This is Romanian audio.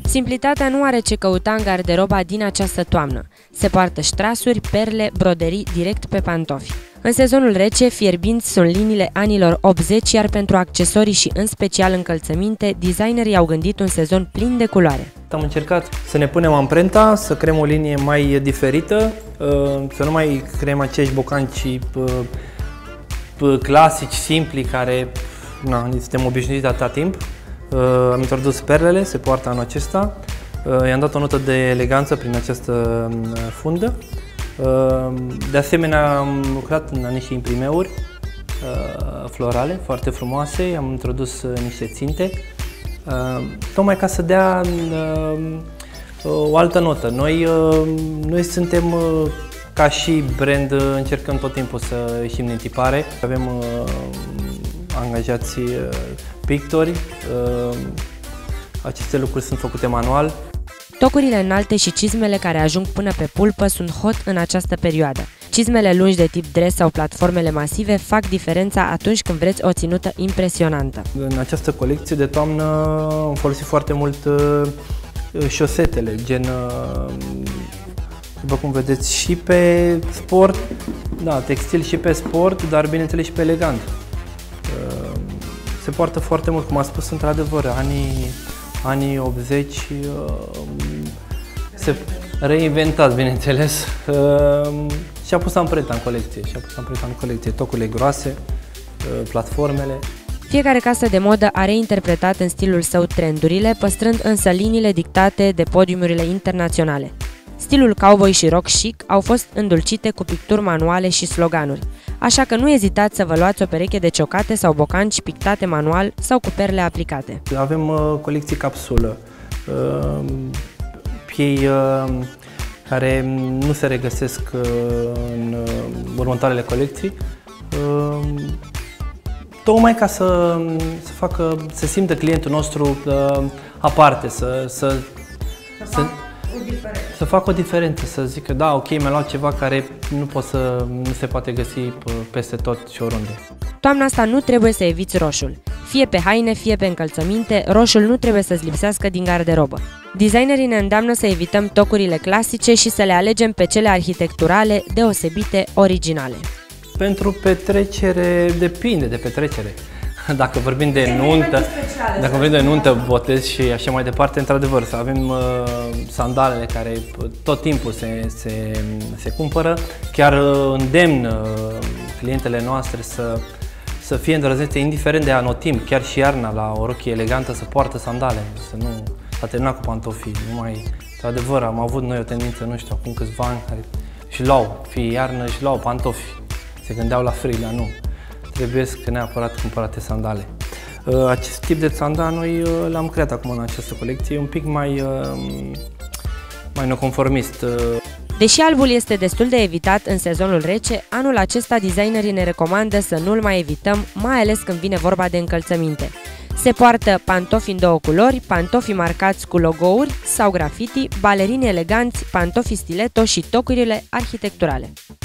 Simplitatea nu are ce căuta în garderoba din această toamnă. Se poartă ștrasuri, perle, broderii direct pe pantofi. În sezonul rece, fierbinți sunt liniile anilor 80, iar pentru accesorii și în special încălțăminte, designerii au gândit un sezon plin de culoare. Am încercat să ne punem amprenta, să creăm o linie mai diferită, să nu mai creăm acești bocanci clasici, simpli, care suntem obișnuiți de atâta timp. Am introdus perlele, se poartă anul acesta. I-am dat o notă de eleganță prin această fundă. De asemenea, am lucrat în niște imprimeuri florale foarte frumoase, am introdus niște ținte, tocmai ca să dea o altă notă. Noi suntem ca și brand, încercăm tot timpul să ieșim din tipare. Avem angajați pictori, aceste lucruri sunt făcute manual. Tocurile înalte și cizmele care ajung până pe pulpă sunt hot în această perioadă. Cizmele lungi de tip dress sau platformele masive fac diferența atunci când vreți o ținută impresionantă. În această colecție de toamnă am folosit foarte mult șosetele, gen, după cum vedeți, și pe sport, textil și pe sport, dar bineînțeles și pe elegant. Se poartă foarte mult, cum a spus, într-adevăr, anii 80 se reinventați, bineînțeles, și-a pus amprenta în colecție, tocurile groase, platformele. Fiecare casă de modă a reinterpretat în stilul său trendurile, păstrând însă liniile dictate de podiumurile internaționale. Stilul cowboy și rock chic au fost îndulcite cu picturi manuale și sloganuri, așa că nu ezitați să vă luați o pereche de ciocate sau bocanci pictate manual sau cu perle aplicate. Avem colecții capsulă, piei care nu se regăsesc în următoarele colecții, tocmai ca să simtă clientul nostru aparte, să facă o diferență, să zică, da, ok, mi-a luat ceva care nu se poate găsi peste tot și oriunde. Toamna asta nu trebuie să eviți roșul. Fie pe haine, fie pe încălțăminte, roșul nu trebuie să-ți lipsească din garderobă. Designerii ne îndeamnă să evităm tocurile clasice și să le alegem pe cele arhitecturale, deosebite, originale. Pentru petrecere, depinde de petrecere. Dacă vorbim de nuntă, botez și așa mai departe, într-adevăr, să avem sandalele care tot timpul se cumpără. Chiar îndemn clientele noastre să fie îndrăznețe, indiferent de anotimp, chiar și iarna, la o rochie elegantă, să poartă sandale, s-a terminat cu pantofii. Într-adevăr, am avut noi o tendință, nu știu, acum câțiva ani, care își luau, fie iarnă, își luau pantofi, se gândeau la frig, dar nu. Trebuie neapărat cumpărate sandale. Acest tip de sandal noi l-am creat acum în această colecție, un pic mai neconformist. Deși albul este destul de evitat în sezonul rece, anul acesta designerii ne recomandă să nu-l mai evităm, mai ales când vine vorba de încălțăminte. Se poartă pantofi în două culori, pantofi marcați cu logouri sau graffiti, balerini eleganți, pantofi stiletto și tocurile arhitecturale.